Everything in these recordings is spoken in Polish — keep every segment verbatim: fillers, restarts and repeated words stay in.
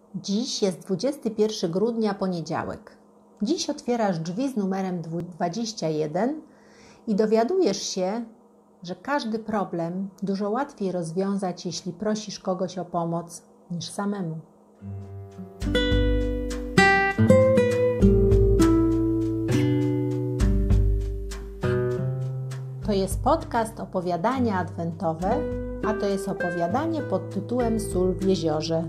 Dziś jest dwudziestego pierwszego grudnia, poniedziałek. Dziś otwierasz drzwi z numerem dwadzieścia jeden i dowiadujesz się, że każdy problem dużo łatwiej rozwiązać, jeśli prosisz kogoś o pomoc, niż samemu. To jest podcast opowiadania adwentowe, a to jest opowiadanie pod tytułem Sól w jeziorze.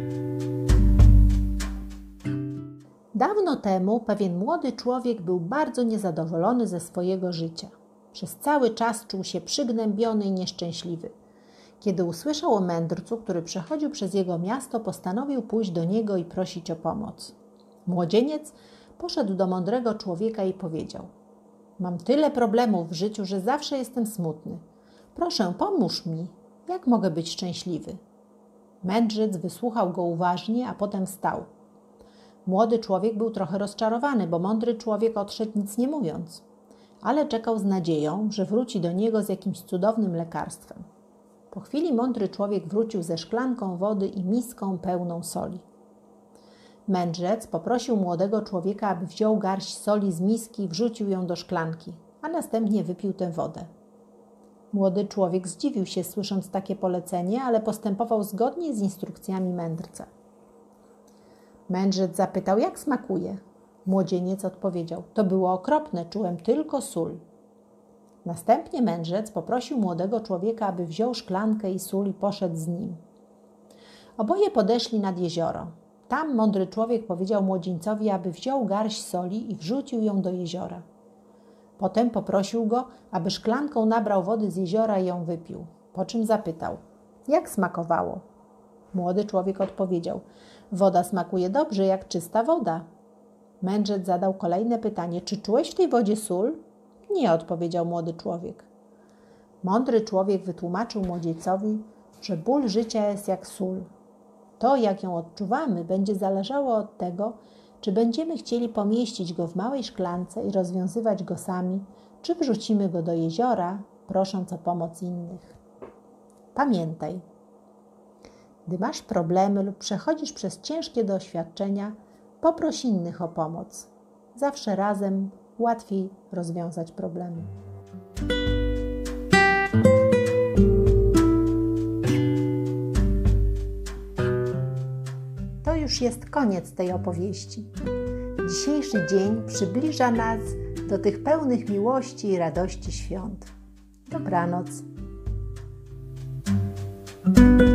Dawno temu pewien młody człowiek był bardzo niezadowolony ze swojego życia. Przez cały czas czuł się przygnębiony i nieszczęśliwy. Kiedy usłyszał o mędrcu, który przechodził przez jego miasto, postanowił pójść do niego i prosić o pomoc. Młodzieniec poszedł do mądrego człowieka i powiedział: Mam tyle problemów w życiu, że zawsze jestem smutny. Proszę, pomóż mi. Jak mogę być szczęśliwy? Mędrzec wysłuchał go uważnie, a potem wstał. Młody człowiek był trochę rozczarowany, bo mądry człowiek odszedł nic nie mówiąc, ale czekał z nadzieją, że wróci do niego z jakimś cudownym lekarstwem. Po chwili mądry człowiek wrócił ze szklanką wody i miską pełną soli. Mędrzec poprosił młodego człowieka, aby wziął garść soli z miski i wrzucił ją do szklanki, a następnie wypił tę wodę. Młody człowiek zdziwił się, słysząc takie polecenie, ale postępował zgodnie z instrukcjami mędrca. Mędrzec zapytał, jak smakuje. Młodzieniec odpowiedział: To było okropne, czułem tylko sól. Następnie mędrzec poprosił młodego człowieka, aby wziął szklankę i sól i poszedł z nim. Oboje podeszli nad jezioro. Tam mądry człowiek powiedział młodzieńcowi, aby wziął garść soli i wrzucił ją do jeziora. Potem poprosił go, aby szklanką nabrał wody z jeziora i ją wypił, po czym zapytał, jak smakowało. Młody człowiek odpowiedział: Woda smakuje dobrze, jak czysta woda. Mędrzec zadał kolejne pytanie: Czy czułeś w tej wodzie sól? Nie, odpowiedział młody człowiek. Mądry człowiek wytłumaczył młodzieńcowi, że ból życia jest jak sól. To, jak ją odczuwamy, będzie zależało od tego, czy będziemy chcieli pomieścić go w małej szklance i rozwiązywać go sami, czy wrzucimy go do jeziora, prosząc o pomoc innych. Pamiętaj, gdy masz problemy lub przechodzisz przez ciężkie doświadczenia, poproś innych o pomoc. Zawsze razem łatwiej rozwiązać problemy. To już jest koniec tej opowieści. Dzisiejszy dzień przybliża nas do tych pełnych miłości i radości świąt. Dobranoc.